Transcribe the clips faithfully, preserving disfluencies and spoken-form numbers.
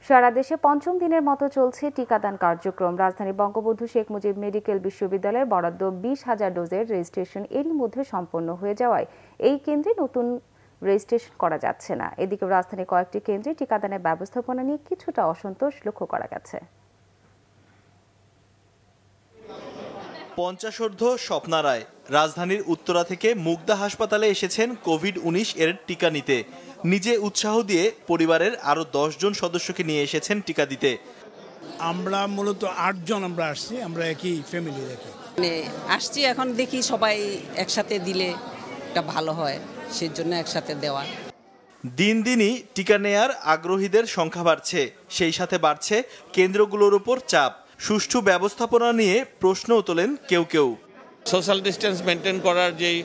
সারা দেশে পঞ্চম দিনের মতো চলছে টিকাদান কার্যক্রম। রাজধানী বঙ্গবন্ধু শেখ মুজিব মেডিকেল বিশ্ববিদ্যালয়ের বরাদ্দ বিশ হাজার ডোজের রেজিস্ট্রেশন এরই মধ্যে সম্পন্ন হয়ে যাওয়ায় এই কেন্দ্রে নতুন রেজিস্ট্রেশন করা যাচ্ছে না। এদিকে রাজধানীর কয়েকটি কেন্দ্রে টিকাদানের ব্যবস্থাপনা নিয়ে কিছুটা অসন্তোষ লক্ষ্য করা গেছে। পঞ্চাশোর্ধ্ব স্বপ্না রায় রাজধানীর উত্তরা থেকে মুগদা হাসপাতালে এসেছেন কোভিড উনিশ এর টিকা নিতে। নিজে উৎসাহ দিয়ে পরিবারের আরো দশ জন সদস্যকে নিয়ে এসেছেন টিকা দিতে। আমরা মূলত আট জন আমরা আসছি, আমরা একই ফ্যামিলি থেকে আসছি। এখন দেখি সবাই একসাথে দিলে এটা ভালো হয়, সেই জন্য একসাথে দেওয়া। দিন দিনই টিকা নেয়ার আগ্রহীদের সংখ্যা বাড়ছে, সেই সাথে বাড়ছে কেন্দ্রগুলোর উপর চাপ। সুষ্ঠু ব্যবস্থাপনা নিয়ে প্রশ্নও তোলেন কেউ কেউ। সোশ্যাল ডিস্টেন্স মেনটেন করার যেই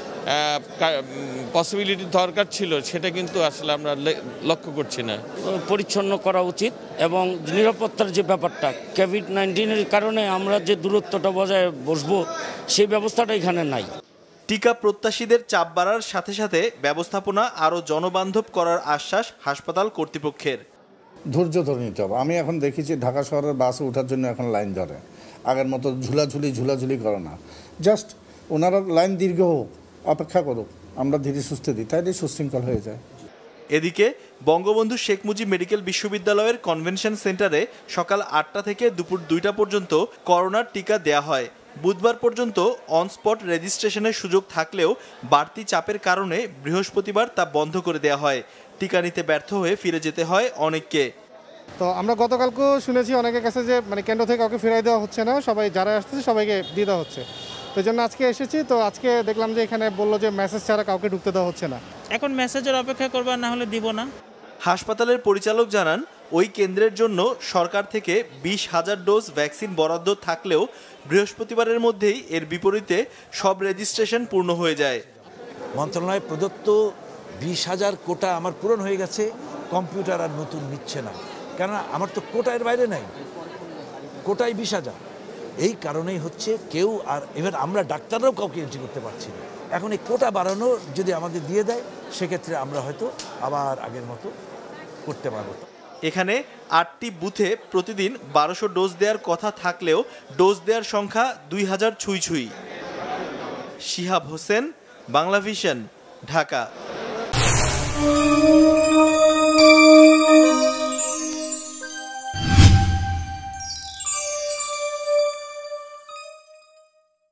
পসিবিলিটি দরকার ছিল সেটা কিন্তু আসলে আমরা লক্ষ্য করছি না। পরিচ্ছন্ন করা উচিত এবং নিরাপত্তার যে ব্যাপারটা, কোভিড নাইন্টিনের কারণে আমরা যে দূরত্বটা বজায় বসবো সেই ব্যবস্থাটা এখানে নাই। টিকা প্রত্যাশীদের চাপ বাড়ার সাথে সাথে ব্যবস্থাপনা আরও জনবান্ধব করার আশ্বাস হাসপাতাল কর্তৃপক্ষের। ধৈর্য ধরে নিতে হবে। আমি এখন দেখেছি ঢাকা শহরের বাসে ওঠার জন্য এখন লাইন ধরে, আগের মতো ঝুলাঝুলি ঝুলাঝুলি করে না। জাস্ট ওনারা লাইন দীর্ঘ হোক, অপেক্ষা করুক, আমরা ধীরে সুস্থে দিই, তাইলে সুশৃঙ্খল হয়ে যায়। এদিকে বঙ্গবন্ধু শেখ মুজিব মেডিকেল বিশ্ববিদ্যালয়ের কনভেনশন সেন্টারে সকাল আটটা থেকে দুপুর দুইটা পর্যন্ত করোনার টিকা দেয়া হয়। বুধবার পর্যন্ত অনস্পট রেজিস্ট্রেশনের সুযোগ থাকলেও বাড়তি চাপের কারণে বৃহস্পতিবার তা বন্ধ করে দেয়া হয়। টিকা নিতে ব্যর্থ হয়ে ফিরে যেতে হয় অনেককে। তো আমরা গতকালকেও শুনেছি অনেকের কাছে যে মানে কেন্দ্র থেকে কাউকে ফেরাই দেওয়া হচ্ছে না, সবাই যারা আসতেছে সবাইকে দিয়ে দেওয়া হচ্ছে। তো জন্য আজকে এসেছি, তো আজকে দেখলাম যে এখানে বললো যে মেসেজ ছাড়া কাউকে ঢুকতে দেওয়া হচ্ছে না। এখন মেসেজের অপেক্ষা করবা, না হলে দিব না। হাসপাতালের পরিচালক জানান, ওই কেন্দ্রের জন্য সরকার থেকে বিশ হাজার ডোজ ভ্যাকসিন বরাদ্দ থাকলেও বৃহস্পতিবারের মধ্যেই এর বিপরীতে সব রেজিস্ট্রেশন পূর্ণ হয়ে যায়। মন্ত্রণালয় প্রদত্ত বিশ হাজার কোটা আমার পূরণ হয়ে গেছে, কম্পিউটার আর নতুন নিচ্ছে না, কেননা আমার তো কোটার বাইরে নাই, কোটায় বিশ হাজার। এই কারণেই হচ্ছে কেউ আর এবার আমরা ডাক্তাররাও কাউকে এন্ট্রি করতে পারছি না। এখন এই কোটা বাড়ানো যদি আমাদের দিয়ে দেয় সেক্ষেত্রে আমরা হয়তো আবার আগের মতো করতে পারবো। এখানে আটটি বুথে প্রতিদিন বারোশো ডোজ দেওয়ার কথা থাকলেও ডোজ দেওয়ার সংখ্যা দুই হাজার ছুঁই ছুঁই। শিহাব হোসেন, বাংলা ভিশন, ঢাকা।